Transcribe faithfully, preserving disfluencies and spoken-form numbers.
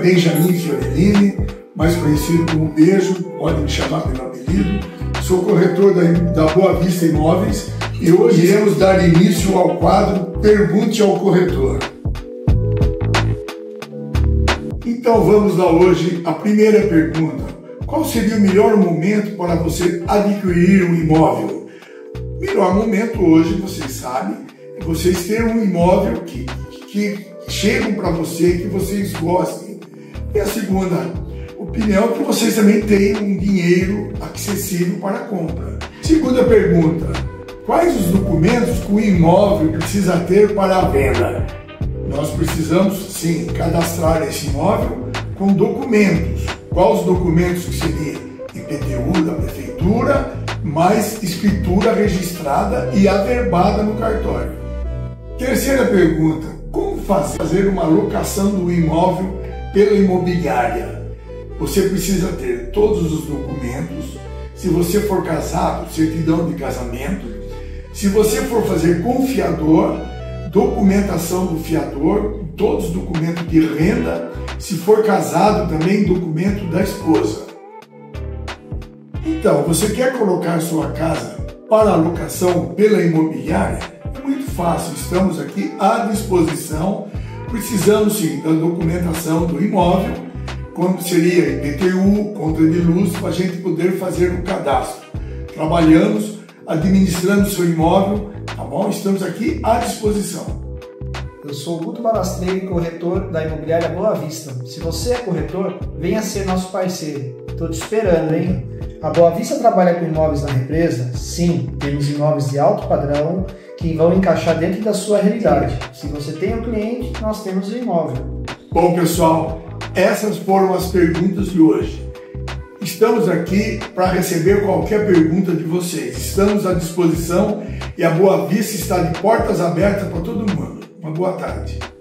Benjamin Fiorellini, mais conhecido como Beijo, pode me chamar pelo apelido. Sou corretor da, da Boa Vista Imóveis e hoje iremos dar início ao quadro Pergunte ao Corretor. Então vamos lá hoje a primeira pergunta. Qual seria o melhor momento para você adquirir um imóvel? O melhor momento hoje, vocês sabem, é vocês terem um imóvel que, que chegam para você, que vocês gostem. E a segunda opinião é que vocês também tenham um dinheiro acessível para a compra. Segunda pergunta, quais os documentos que o imóvel precisa ter para a venda? Nós precisamos, sim, cadastrar esse imóvel com documentos. Quais os documentos que seriam? I P T U da prefeitura, mais escritura registrada e averbada no cartório. Terceira pergunta, como fazer uma locação do imóvel pela imobiliária? Você precisa ter todos os documentos. Se você for casado, certidão de casamento. Se você for fazer com fiador, documentação do fiador, todos os documentos de renda. Se for casado, também documento da esposa. Então, você quer colocar sua casa para alocação pela imobiliária? É muito fácil, estamos aqui à disposição. Precisamos sim da documentação do imóvel, como seria I P T U, conta de luz, para a gente poder fazer o cadastro. Trabalhamos, administrando seu imóvel, tá bom? Estamos aqui à disposição. Eu sou o Guto Balastreiro, corretor da Imobiliária Boa Vista. Se você é corretor, venha ser nosso parceiro. Estou te esperando, hein? A Boa Vista trabalha com imóveis na represa? Sim, temos imóveis de alto padrão que vão encaixar dentro da sua realidade. Se você tem um cliente, nós temos o imóvel. Bom, pessoal, essas foram as perguntas de hoje. Estamos aqui para receber qualquer pergunta de vocês. Estamos à disposição e a Boa Vista está de portas abertas para todo mundo. Uma boa tarde.